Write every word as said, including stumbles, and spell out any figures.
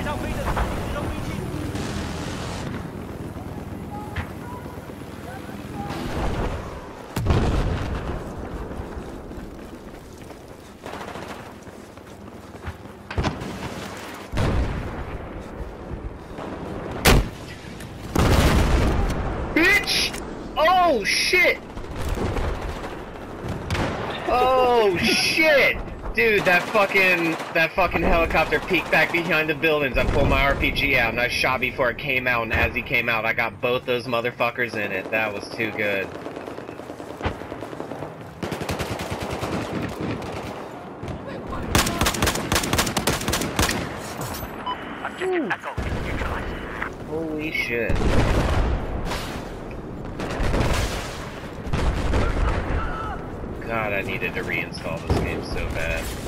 到飞的自动飞机。 Bitch! Oh shit! Oh shit! Dude, that fucking that fucking helicopter peeked back behind the buildings. I pulled my R P G out and I shot before it came out, and as he came out I got both those motherfuckers in it. That was too good. Ooh. Holy shit. God, I needed to reinstall this game so bad.